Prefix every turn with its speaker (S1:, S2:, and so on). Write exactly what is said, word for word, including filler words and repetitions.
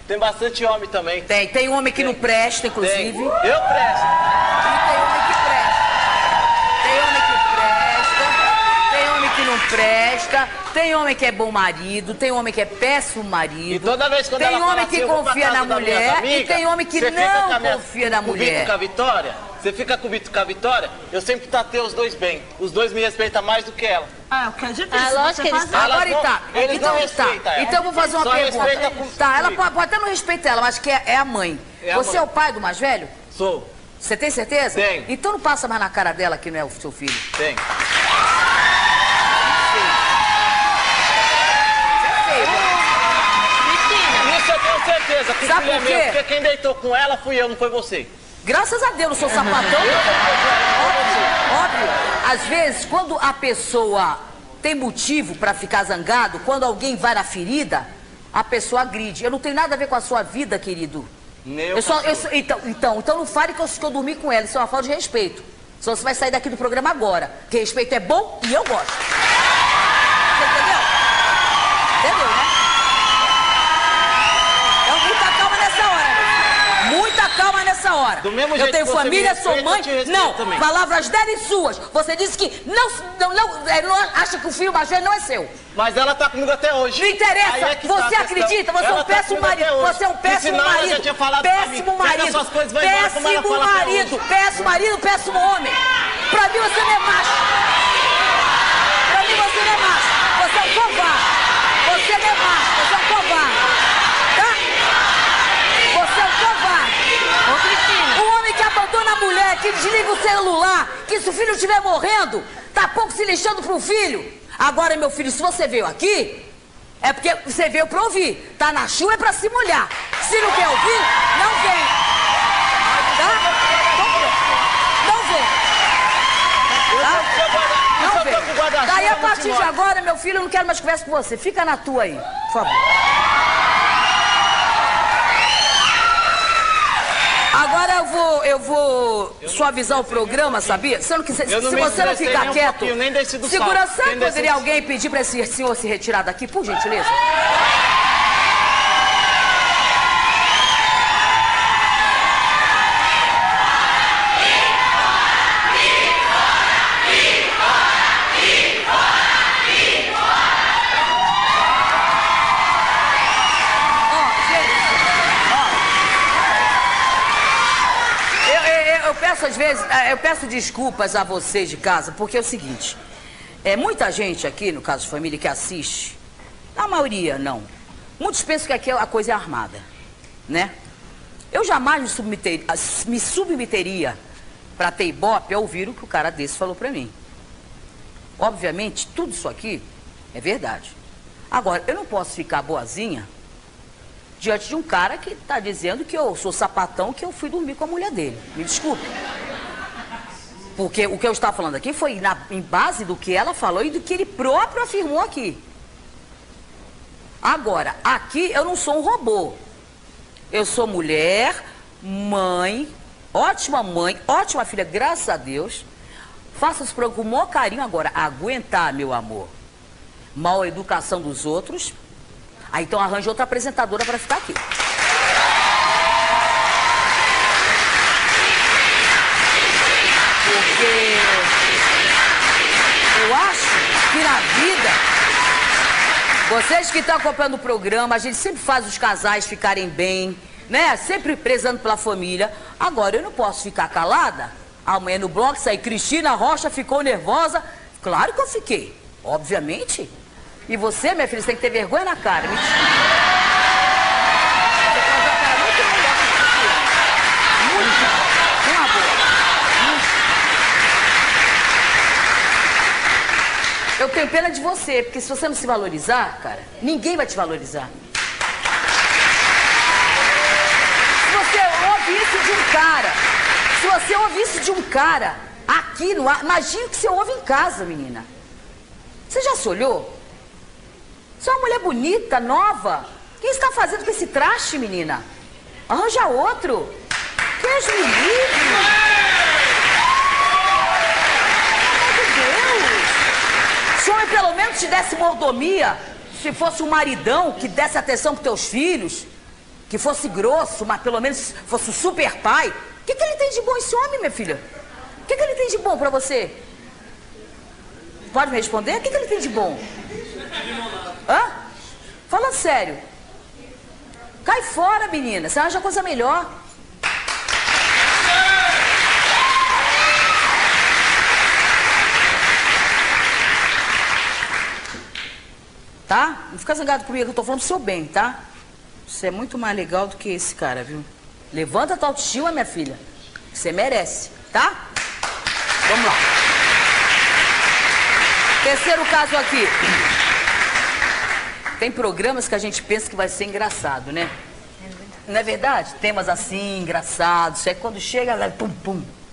S1: Tem bastante homem também.
S2: Tem, tem homem que
S1: tem.
S2: não presta, inclusive.
S1: Tem. Eu presto.
S2: E tem homem que presta. Tem homem que presta, tem homem que não presta, tem homem que é bom marido, tem homem que é péssimo marido.
S1: E toda vez quando
S2: tem
S1: ela
S2: homem
S1: fala
S2: que
S1: assim, eu vou pra
S2: confia
S1: casa
S2: na
S1: das minhas
S2: mulher
S1: amigas,
S2: e tem homem que
S1: você fica
S2: não
S1: com a minha-
S2: confia na
S1: com o
S2: mulher.
S1: Vitor, com a Vitória, você fica com o Vitor, com a Vitória, eu sempre tratei os dois bem. Os dois me respeitam mais do que ela.
S3: Ah, o que é difícil.
S4: Ah, lógico que eles-
S3: fazer.
S2: Agora
S1: Elas não-
S2: tá.
S1: eles
S2: Então,
S1: não
S2: tá.
S1: respeitam ela.
S2: Então eu vou fazer uma
S1: Só
S2: pergunta.
S1: respeita com-
S2: Tá, ela
S1: comigo.
S2: pode, pode até não respeitar ela, mas que é, é a mãe.
S1: É a
S2: Você
S1: mãe.
S2: é o pai do mais velho?
S1: Sou.
S2: Você tem certeza?
S1: Tenho.
S2: Então não passa mais na cara dela que não é o seu filho.
S1: Tem. Isso eu tenho certeza que o
S2: Sabe
S1: filho é
S2: por quê?
S1: meu, porque quem deitou com ela fui eu, não foi você.
S2: Graças a Deus, não sou sapatão. Óbvio, óbvio. Às vezes, quando a pessoa tem motivo pra ficar zangado, quando alguém vai na ferida, a pessoa agride. Eu não tenho nada a ver com a sua vida, querido.
S1: Meu
S2: Eu só, eu
S1: cachorro.
S2: só- então, então, então não fale que eu, que eu dormi com ela. Isso é uma falta de respeito. Senão você vai sair daqui do programa agora. Porque respeito é bom e eu gosto. Você entendeu? Entendeu, né? Então, muita calma nessa hora, meu. Muita calma nessa hora.
S1: Do mesmo
S2: eu
S1: jeito
S2: tenho
S1: que você
S2: família,
S1: me
S2: sou
S1: respeita,
S2: mãe.
S1: eu te respeito
S2: Não,
S1: também.
S2: palavras dela e suas. Você disse que não, não, não, é, não acha que o filho mais velho não é seu.
S1: Mas ela tá comigo até hoje.
S2: Não interessa,
S1: Aí é que tá a
S2: você
S1: questão.
S2: acredita, você é
S1: Ela
S2: um
S1: tá
S2: péssimo
S1: comigo até
S2: marido,
S1: hoje.
S2: você é um
S1: Que
S2: péssimo
S1: senão ela já
S2: marido,
S1: tinha falado pra mim,
S2: péssimo
S1: pega
S2: marido,
S1: suas coisas e vai embora, como ela
S2: péssimo
S1: fala até
S2: marido,
S1: hoje.
S2: péssimo marido, péssimo homem. Pra mim você não é macho. Pra mim você não é macho, você é um covarde. Você não é macho, você é um covarde. Tá? Você é um covarde.
S4: Ô, Cristina.
S2: O homem que abandona a mulher, que desliga o celular, que se o filho estiver morrendo, tá pouco se lixando pro filho. Agora, meu filho, se você veio aqui, é porque você veio pra ouvir. Tá na chuva é pra se molhar. Se não quer ouvir, não vem. Tá? Não vem. Não vem. Não vem. Daí, a partir de agora, meu filho, eu não quero mais conversa com você. Fica na tua aí, por favor. Agora eu vou, eu vou suavizar o programa, sabia? Se, eu não quiser,
S1: Eu não
S2: se
S1: me
S2: você não
S1: estressei
S2: ficar
S1: nem um
S2: quieto,
S1: pouquinho, nem desci do
S2: segurança,
S1: salto, nem desci
S2: poderia
S1: do-
S2: alguém pedir para esse senhor se retirar daqui, por gentileza? Ó, gente, ó. Eu, eu- eu peço às vezes, eh, eu peço desculpas a vocês de casa, porque é o seguinte, é muita gente aqui, no caso de família, que assiste, a maioria não. Muitos pensam que aqui a coisa é armada, né? Eu jamais me, submeter, me submeteria para ter ibope a ouvir o que o cara desse falou para mim. Obviamente, tudo isso aqui é verdade. Agora, eu não posso ficar boazinha diante de um cara que está dizendo que eu sou sapatão, que eu fui dormir com a mulher dele. Me desculpe. Porque o que eu estava falando aqui foi na, em base do que ela falou e do que ele próprio afirmou aqui. Agora, aqui eu não sou um robô. Eu sou mulher, mãe, ótima mãe, ótima filha, graças a Deus. Faço esse programa com o maior carinho. Agora, aguentar, meu amor, mal educação dos outros, aí então arranja outra apresentadora para ficar aqui. Porque eu acho que na vida, vocês que estão acompanhando o programa, a gente sempre faz os casais ficarem bem, né? Sempre prezando pela família. Agora, eu não posso ficar calada. Amanhã no bloco sai Cristina Rocha ficou nervosa. Claro que eu fiquei, obviamente. E você, minha filha, você tem que ter vergonha na cara. Me desculpa. Você faz uma cara muito melhor que Cristina. Muito. Com amor. Muito. Eu tenho pena de você, porque se você não se valorizar, cara, ninguém vai te valorizar. Se você ouve isso de um cara, se você ouve isso de um cara aqui no ar, imagina o que você ouve em casa, menina. Você já se olhou? Você é uma mulher bonita, nova. O que você está fazendo com esse traste, menina? Arranja outro. Deus me livre. Meu Deus. Se o homem pelo menos te desse mordomia, se fosse um maridão que desse atenção para teus filhos, que fosse grosso, mas pelo menos fosse um super pai. O que, que ele tem de bom esse homem, minha filha? O que, que ele tem de bom pra você? Pode me responder? O que, que ele tem de bom? Hã? Fala sério. Cai fora, menina. Você arranja coisa melhor. Tá? Não fica zangado comigo, eu tô falando pro seu bem, tá? Você é muito mais legal do que esse cara, viu? Levanta a tua autoestima, minha filha. Você merece, tá? Vamos lá. Terceiro caso aqui. Tem programas que a gente pensa que vai ser engraçado, né? Não é verdade? Temas assim, engraçados. É quando chega, lá, pum, pum.